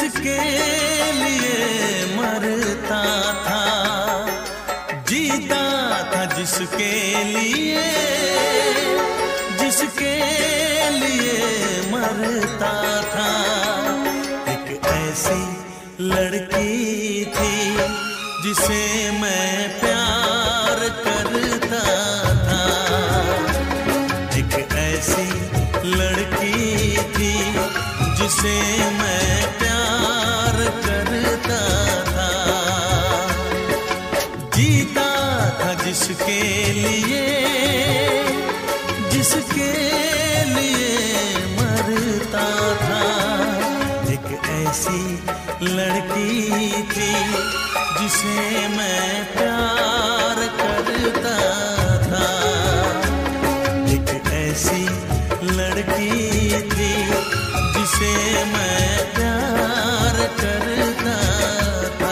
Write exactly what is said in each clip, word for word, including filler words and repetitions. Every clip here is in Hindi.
जिसके लिए मरता था, जीता था जिसके लिए, जिसके लिए मरता था। एक ऐसी लड़की थी जिसे मैं प्यार करता था, एक ऐसी लड़की थी जिसे मैं प्यार करता था। जीता था जिसके लिए, जिसके लिए मरता था। एक ऐसी लड़की थी जिसे मैं प्यार करता था, एक ऐसी लड़की थी जिसे मैं प्यार करता था।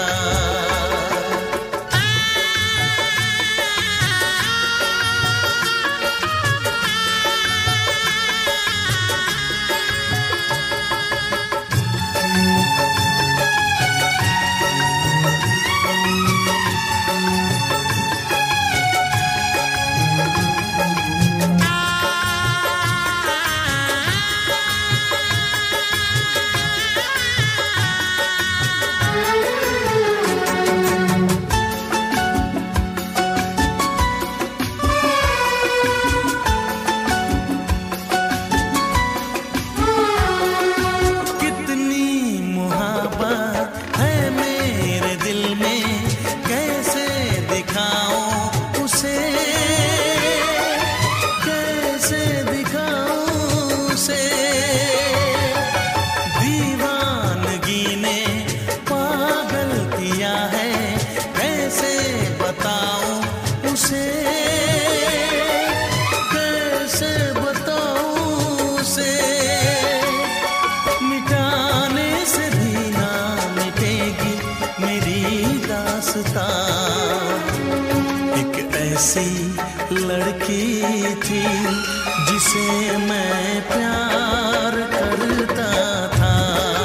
एक ऐसी लड़की थी जिसे मैं प्यार करता था,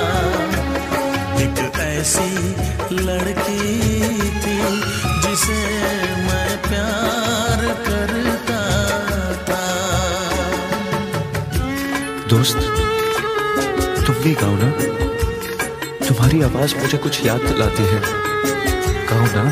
एक ऐसी लड़की थी जिसे मैं प्यार करता था। दोस्त, तुम भी गाओ ना, तुम्हारी आवाज मुझे कुछ याद दिलाती है, गाओ ना।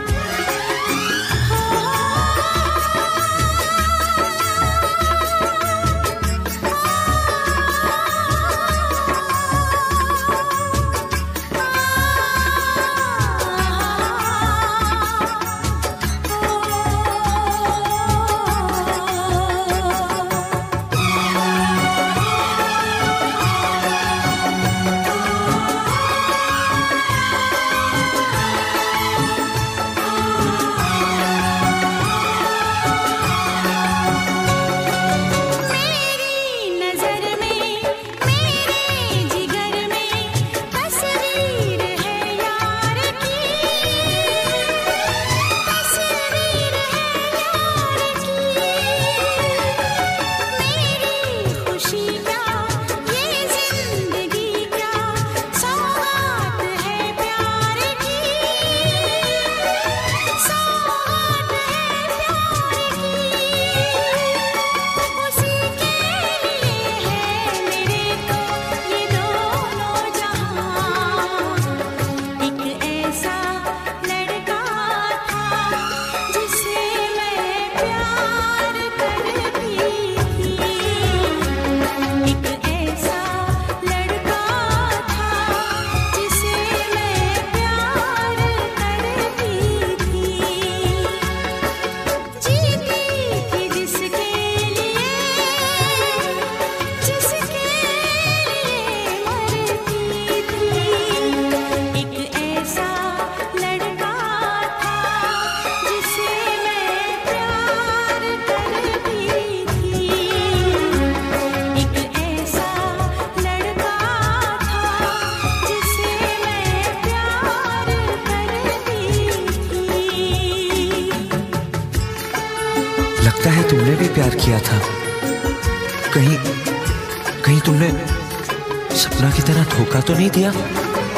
लगता है तुमने भी प्यार किया था, कहीं कहीं तुमने सपना की तरह धोखा तो नहीं दिया?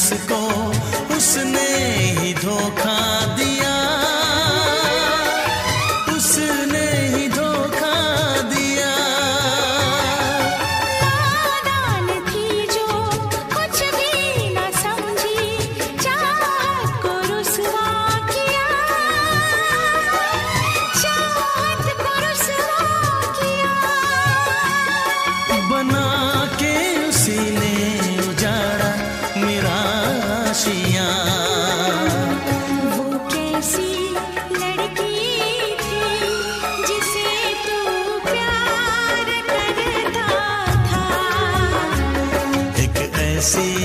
जिसको उसने ही धोखा दिया, उसने ही धोखा दिया। नादान थी जो कुछ भी न समझी, चाहत को रुसवा किया, चाहत को रुसवा किया। बना के उसी ने उजाड़ा मेरा आशियाँ। वो कैसी लड़की थी जिसे तू प्यार करता था। एक ऐसी